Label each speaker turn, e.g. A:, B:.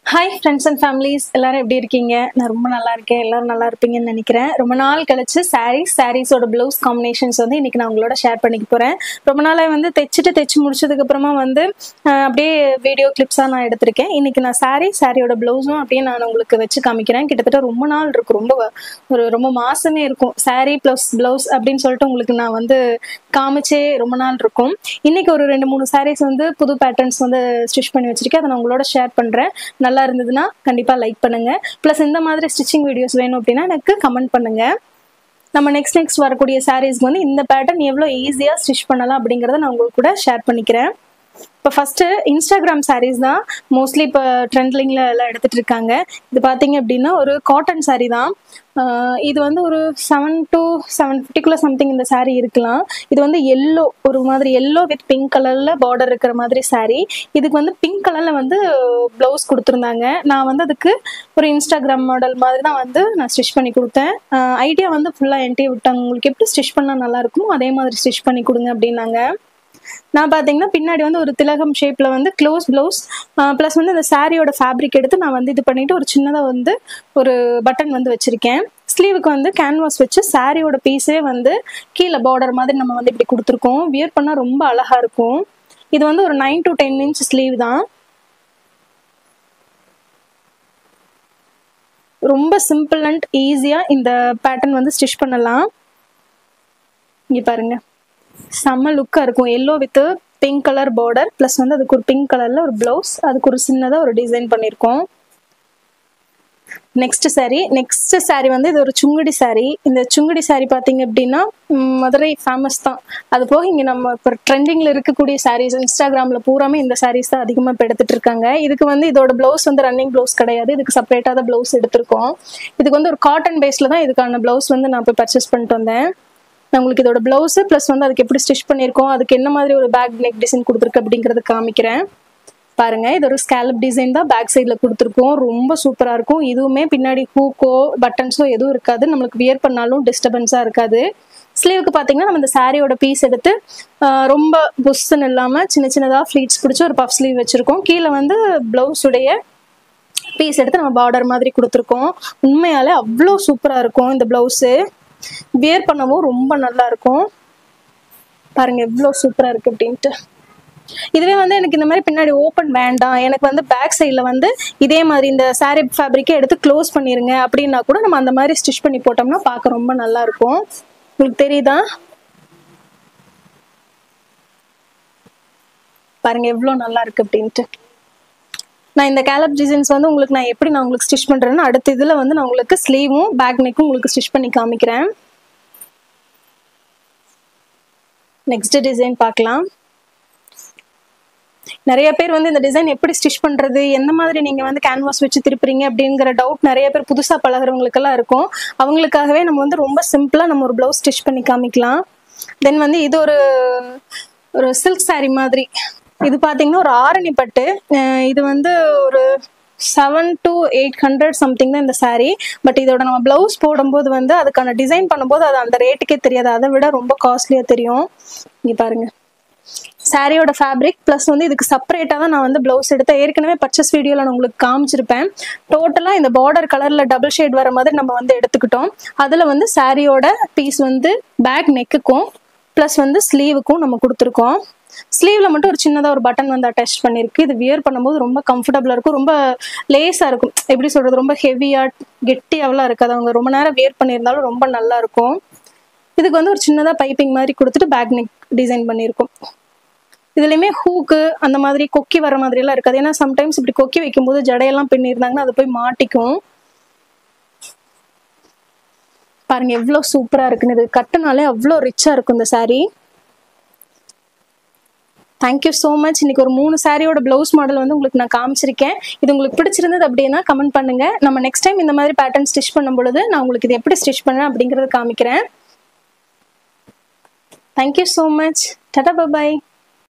A: Hi friends and families, எல்லாரும் எப்படி இருக்கீங்க? நான் ரொம்ப நல்லா இருக்கேன். எல்லாரும் நல்லா இருப்பீங்கன்னு நினைக்கிறேன். ரொம்ப நாள் கழிச்சு சாரீஸோட ப்ளவுஸ் காம்பினேஷன்ஸ் வந்து இன்னைக்கு நான் உங்களோட ஷேர் பண்ணிக்க போகிறேன். ரொம்ப நாளாக வந்து தைச்சு முடிச்சதுக்கப்புறமா வந்து அப்படியே வீடியோ கிளிப்ஸாக நான் எடுத்திருக்கேன். இன்னைக்கு நான் சாரியோட ப்ளவுஸும் அப்படியே நான் உங்களுக்கு வச்சு காமிக்கிறேன். கிட்டத்தட்ட ரொம்ப நாள் இருக்கும், ரொம்ப மாசமே இருக்கும். சாரீ ப்ளஸ் ப்ளவுஸ் அப்படின்னு சொல்லிட்டு உங்களுக்கு நான் வந்து காமிச்சே ரொம்ப நாள் இருக்கும். இன்னைக்கு ஒரு 2-3 சாரீஸ் வந்து புது பேட்டர்ன்ஸ் வந்து ஸ்டிச் பண்ணி வச்சிருக்கேன். அதை நான் உங்களோட ஷேர் பண்ணுறேன். நல்லா இருந்ததுன்னா கண்டிப்பா லைக் பண்ணுங்க. பிளஸ் இந்த மாதிரி ஸ்டிச்சிங் வீடியோஸ் வேணும் அப்படின்னா எனக்கு கமெண்ட் பண்ணுங்க. நம்ம நெக்ஸ்ட் வரக்கூடிய சாரீஸ்க்கு வந்து இந்த பேட்டர்ன் எவ்வளோ ஈஸியா ஸ்டிச் பண்ணலாம் அப்படிங்கறத நான் உங்களுக்கு கூட ஷேர் பண்ணிக்கிறேன். இப்போ ஃபர்ஸ்ட் இன்ஸ்டாகிராம் சாரீஸ் தான் மோஸ்ட்லி இப்போ ட்ரெண்ட்லிங்ல எல்லாம் எடுத்துட்டு இருக்காங்க. இது பார்த்தீங்க அப்படின்னா ஒரு காட்டன் சாரீ தான். இது வந்து ஒரு 7 to 750 சம்திங் இந்த சாரீ இருக்கலாம். இது வந்து எல்லோ, ஒரு மாதிரி எல்லோ வித் பிங்க் கலர்ல பார்டர் இருக்கிற மாதிரி சாரீ. இதுக்கு வந்து பிங்க் கலர்ல வந்து பிளவுஸ் கொடுத்துருந்தாங்க. நான் வந்து அதுக்கு ஒரு இன்ஸ்டாகிராம் மாடல் மாதிரி தான் வந்து நான் ஸ்டிச் பண்ணி கொடுத்தேன். ஐடியா வந்து ஃபுல்லாக என்கிட்டயே விட்டாங்க. உங்களுக்கு எப்படி ஸ்டிச் பண்ணால் நல்லா இருக்கும் அதே மாதிரி ஸ்டிச் பண்ணி கொடுங்க அப்படின்னாங்க. நான் பார்த்தீங்கன்னா பின்னாடி வந்து ஒரு திலகம் ஷேப்ல வந்து க்ளோஸ் பிளவுஸ் ப்ளஸ் வந்து இந்த சாரியோட ஃபேப்ரிக் எடுத்து நான் வந்து இது பண்ணிட்டு ஒரு சின்னதாக வந்து ஒரு பட்டன் வந்து வச்சிருக்கேன். ஸ்லீவுக்கு வந்து கேன்வாஸ் வச்சு சாரியோட பீஸே வந்து கீழே பார்டர் மாதிரி நம்ம வந்து இப்படி கொடுத்துருக்கோம். வியர் பண்ணால் ரொம்ப அழகா இருக்கும். இது வந்து ஒரு 9 to 10 inch ஸ்லீவ் தான். ரொம்ப சிம்பிள் அண்ட் ஈஸியா இந்த பேட்டர்ன் வந்து ஸ்டிச் பண்ணலாம். இங்க பாருங்க, செம்ம லுக்கா இருக்கும். Yellow with pink colour border plus வந்து அதுக்கு ஒரு பிங்க் கலர்ல ஒரு பிளவுஸ், அதுக்கு ஒரு சின்னதா ஒரு டிசைன் பண்ணிருக்கோம். நெக்ஸ்ட் சாரி வந்து இது ஒரு சுங்குடி சாரி. இந்த சுங்குடி சாரி பாத்தீங்க அப்படின்னா மதுரை ஃபேமஸ் தான். அது போக இங்க நம்ம இப்போ ட்ரெண்டிங்ல இருக்கக்கூடிய சாரீஸ் இன்ஸ்டாகிராம்ல பூராமே இந்த சாரீஸ் தான் அதிகமா இப்போ எடுத்துட்டு இருக்காங்க. இதுக்கு வந்து இதோட பிளவுஸ் வந்து ரன்னிங் பிளவுஸ் கிடையாது. இதுக்கு செப்பரேட்டா தான் பிளவுஸ் எடுத்திருக்கோம். இதுக்கு வந்து ஒரு காட்டன் பேஸ்ல தான் இதுக்கான பிளவுஸ் வந்து நான் போய் பர்ச்சேஸ் பண்ணிட்டு வந்தேன். நான் உங்களுக்கு இதோட பிளவுஸ் பிளஸ் வந்து அதுக்கு எப்படி ஸ்டிச் பண்ணியிருக்கோம், அதுக்கு என்ன மாதிரி ஒரு பேக் நெக் டிசைன் கொடுத்துருக்கு அப்படிங்கறது காமிக்கிறேன். பாருங்க, இது ஒரு ஸ்கேலப் டிசைன் தான் பேக் சைட்ல கொடுத்துருக்கோம். ரொம்ப சூப்பரா இருக்கும். இதுவுமே பின்னாடி ஹூக்கோ பட்டன்ஸோ எதுவும் இருக்காது. நம்மளுக்கு வியர் பண்ணாலும் டிஸ்டர்பன்ஸா இருக்காது. ஸ்லீவுக்கு பாத்தீங்கன்னா நம்ம இந்த சாரியோட பீஸ் எடுத்து ரொம்ப புஷ்ன்னு இல்லாம சின்ன சின்னதா ஃபிளீட்ஸ் பிடிச்சி ஒரு பஃப் ஸ்லீவ் வச்சிருக்கோம். கீழே வந்து பிளவுஸ் உடைய பீஸ் எடுத்து நம்ம பார்டர் மாதிரி கொடுத்துருக்கோம். உண்மையாலே அவ்வளோ சூப்பரா இருக்கும். இந்த பிளவுஸு வியர் பண்ணவும் ரொம்ப நல்லா இருக்கும். பாருங்க எவ்வளோ சூப்பரா இருக்கு அப்படின்ட்டு. இதுவே வந்து எனக்கு இந்த மாதிரி பின்னாடி ஓப்பன் வேண்டாம், எனக்கு வந்து பேக் சைட்ல வந்து இதே மாதிரி இந்த சாரி ஃபேப்ரிக்கே எடுத்து க்ளோஸ் பண்ணிருங்க அப்படின்னா கூட நம்ம அந்த மாதிரி ஸ்டிச் பண்ணி போட்டோம்னா பார்க்க ரொம்ப நல்லா இருக்கும். உங்களுக்கு தெரியுதா? பாருங்க எவ்வளோ நல்லா இருக்கு அப்படின்ட்டு. நான் இந்த கேலப் டிசைன்ஸ் வந்து உங்களுக்கு நான் எப்படி நான் உங்களுக்கு ஸ்டிச் பண்றேன்னு அடுத்த இதுல வந்து நான் உங்களுக்கு ஸ்லீவும் பேக் நெக்கும் உங்களுக்கு ஸ்டிச் பண்ணி காமிக்கிறேன். நெக்ஸ்ட் டிசைன் பார்க்கலாம். நிறைய பேர் வந்து இந்த டிசைன் எப்படி ஸ்டிச் பண்றது, எந்த மாதிரி நீங்க வந்து கேன்வாஸ் வச்சு திருப்புறீங்க அப்படிங்கிற டவுட் நிறைய பேர் புதுசா பழகிறவங்களுக்கெல்லாம் இருக்கும். அவங்களுக்காகவே நம்ம வந்து ரொம்ப சிம்பிளா நம்ம ஒரு பிளவுஸ் ஸ்டிச் பண்ணி காமிக்கலாம். தென் வந்து இது ஒரு சில்க் சாரி மாதிரி. இது பாத்தீங்கன்னா ஒரு ஆரணி பட்டு. இது வந்து ஒரு 700 to 800 சம்திங் தான் இந்த சாரீ. பட் இதோட நம்ம பிளவுஸ் போடும்போது வந்து அதுக்கான டிசைன் பண்ணும்போது அது அந்த ரேட்டுக்கே தெரியாது, அதை விட ரொம்ப காஸ்ட்லியா தெரியும். இங்க பாருங்க, சாரியோட ஃபேப்ரிக் பிளஸ் வந்து இதுக்கு செப்பரேட்டா தான் நான் வந்து பிளவுஸ் எடுத்தேன். ஏற்கனவே பர்ச்சேஸ் வீடியோல நான் உங்களுக்கு காமிச்சிருப்பேன். டோட்டலா இந்த பார்டர் கலர்ல டபுள் ஷேட் வர மாதிரி நம்ம வந்து எடுத்துக்கிட்டோம். அதுல வந்து சாரியோட பீஸ் வந்து பேக் நெக்குக்கும் பிளஸ் வந்து ஸ்லீவுக்கும் நம்ம கொடுத்துருக்கோம். ஸ்லீவ்ல மட்டும் ஒரு சின்னதா ஒரு பட்டன் வந்து அட்டாச் பண்ணிருக்கு. இது வியர் பண்ணும்போது ரொம்ப கம்ஃபர்டபுளா இருக்கும், ரொம்ப லேஸா இருக்கும். எப்படி சொல்றது, ரொம்ப ஹெவியா கெட்டியாவெல்லாம் இருக்காது. அவங்க ரொம்ப நேரம் வியர் பண்ணியிருந்தாலும் ரொம்ப நல்லா இருக்கும். இதுக்கு வந்து ஒரு சின்னதா பைப்பிங் மாதிரி கொடுத்துட்டு பேக் நெக் டிசைன் பண்ணியிருக்கோம். இதுலயுமே ஹூக்கு அந்த மாதிரி கொக்கி வர மாதிரி எல்லாம் இருக்காது. ஏன்னா சம்டைம்ஸ் இப்படி கொக்கி வைக்கும்போது ஜடையெல்லாம் பின்னிருந்தாங்கன்னா அது போய் மாட்டிக்கும். பாருங்க எவ்வளவு சூப்பரா இருக்குன்னு. இது கட்டுனாலே அவ்வளோ ரிச்சா இருக்கும் இந்த சாரீ. Thank you so much. இன்னைக்கு ஒரு 3 சாரியோட பிளவுஸ் மாடல் வந்து உங்களுக்கு நான் காமிச்சிருக்கேன். இது உங்களுக்கு பிடிச்சிருந்தது அப்படின்னா கமெண்ட் பண்ணுங்க. நம்ம நெக்ஸ்ட் டைம் இந்த மாதிரி பேட்டர்ன் ஸ்டிச் பண்ணும் பொழுது நான் உங்களுக்கு இது எப்படி ஸ்டிச் பண்ணேன் அப்படிங்கறத காமிக்கிறேன். Thank you so much. டாடா, பை பாய்.